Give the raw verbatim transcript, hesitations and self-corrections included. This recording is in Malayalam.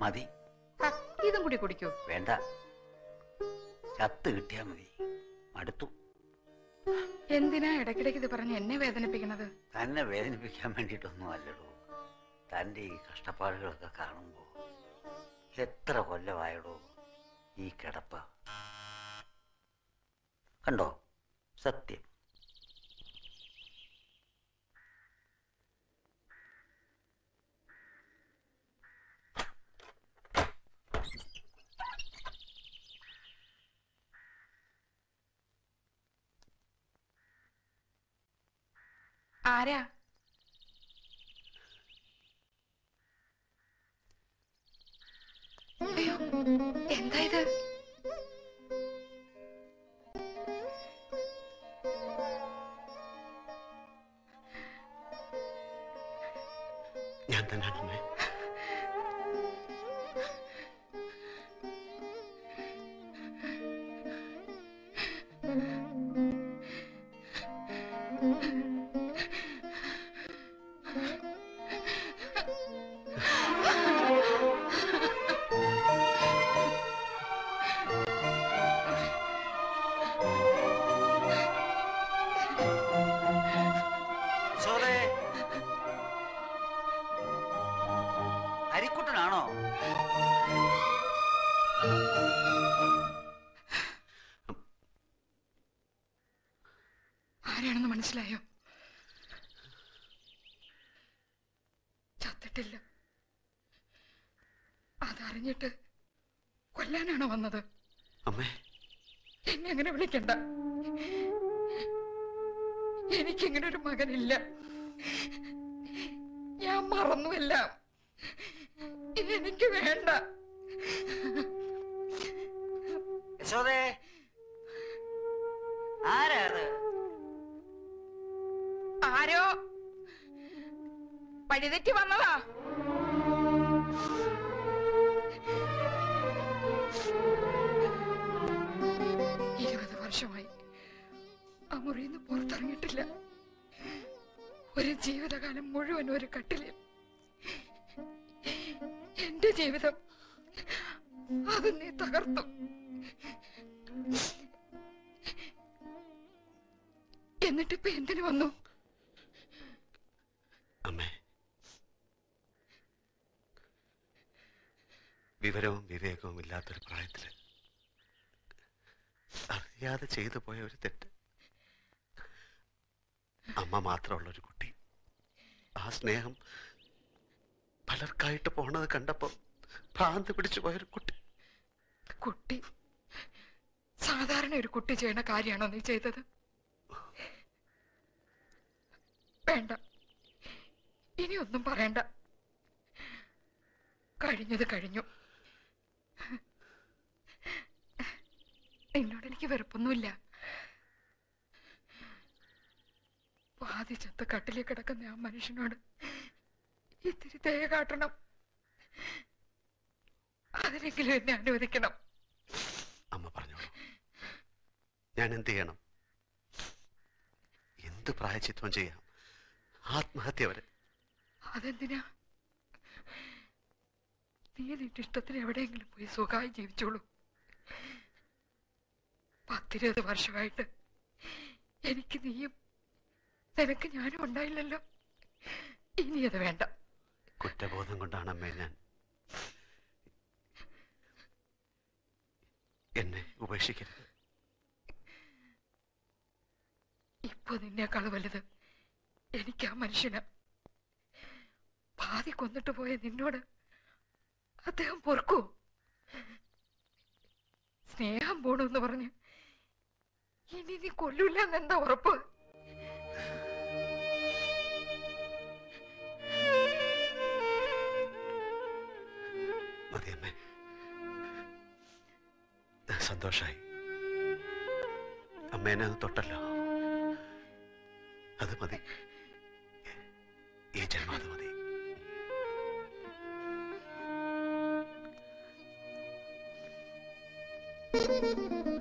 മതി. ഇതും കൂടി കുടിക്കൂ. വേണ്ട, ചത്ത് കിട്ടിയാ മതി. അടുത്തു. എന്തിനാ ഇടയ്ക്കിടയ്ക്ക് ഇത് പറഞ്ഞ് എന്നെ വേദനിപ്പിക്കണത്? തന്നെ വേദനിപ്പിക്കാൻ വേണ്ടിയിട്ടൊന്നും അല്ലടോ. തൻ്റെ ഈ കഷ്ടപ്പാടുകളൊക്കെ കാണുമ്പോ എത്ര കൊല്ലമായടോ ഈ കിടപ്പ്. കണ്ടോ, സത്യം. ആരാ? അയ്യോ, എന്താ ഇത്? ഞാൻ തന്നെയാണ് അമ്മേ. ഹരിക്കുട്ടനാണോ? ആരാണെന്ന് മനസ്സിലായോ? ചത്തിട്ടില്ല. അതറിഞ്ഞിട്ട് കൊല്ലാനാണോ വന്നത്? അമ്മേ, എന്നെ അങ്ങനെ വിളിക്കണ്ട. എനിക്കിങ്ങനെ ഒരു മകനില്ല. ഞാൻ മറന്നുവല്ല. എനിക്ക് വേണ്ട. യശോദേ, ആരാ അത്? ആരോ വഴിതെറ്റി വന്നതാ. ഇരുപത് വർഷമായി ആ മുറിയിന്ന് പുറത്തിറങ്ങിയിട്ടില്ല. ഒരു ജീവിതകാലം മുഴുവൻ ഒരു കട്ടിലിൽ. എന്റെ ജീവിതം അത് നീ തകർത്തു. എന്നിട്ടിപ്പോ എന്തിനു വന്നു? അമ്മേ, വിവരവും വിവേകവും ഇല്ലാത്തൊരു പ്രായത്തില് അറിയാതെ ചെയ്തു പോയ ഒരു തെറ്റ്. അമ്മ മാത്രമുള്ളൊരു കുട്ടി, ആ സ്നേഹം പലർക്കായിട്ട് പോണത് കണ്ടപ്പോ ഭ്രാന്ത് പിടിച്ചു പോയൊരു കുട്ടി. കുട്ടി സാധാരണ ഒരു കുട്ടി ചെയ്യണ കാര്യമാണോ നീ ചെയ്തത്? വേണ്ട, ഇനിയൊന്നും പറയണ്ട. കഴിഞ്ഞത് കഴിഞ്ഞു. നിന്നോട് എനിക്ക് വെറുപ്പൊന്നുമില്ല. ബാധിച്ചത്ത് കട്ടിലേക്ക് കിടക്കുന്ന ആ മനുഷ്യനോട് ഇത്തിരി ദയ കാട്ടണം. അതിനെങ്കിലും എന്നെ അനുവദിക്കണം. അമ്മ പറഞ്ഞോളൂ, ഞാൻ എന്ത് ചെയ്യണം? എന്ത് പ്രായച്ചിത്വം ചെയ്യാം? ആത്മഹത്യ വരെ. അതെന്തിനാ? നീ നിന്റെ ഇഷ്ടത്തിന് എവിടെയെങ്കിലും പോയി സുഖമായി ജീവിച്ചോളൂ. പത്തിരുപത് വർഷമായിട്ട് എനിക്ക് നീയും നിനക്ക് ഞാനും ഉണ്ടായില്ലല്ലോ. ഇനി അത് വേണ്ട. കുറ്റബോധം കൊണ്ടാണ് അമ്മേ ഞാൻ. എന്നെ ഉപേക്ഷിക്കരുത്. ഇപ്പൊ നിന്നേക്കാൾ വലുത് എനിക്ക് ആ മനുഷ്യന്. പാതി കൊന്നിട്ട് പോയ നിന്നോട് അദ്ദേഹം പൊറുക്കൂ? സ്നേഹം പോണെന്ന് പറഞ്ഞ് ഇനി നീ കൊല്ലൂല്ല എന്നെന്താ ഉറപ്പ്? മതിയമ്മേ, സന്തോഷായി. അമ്മേനെ അത് തൊട്ടല്ലോ, അത് മതി. ഈ ജന്മം അത് മതി. Thank you.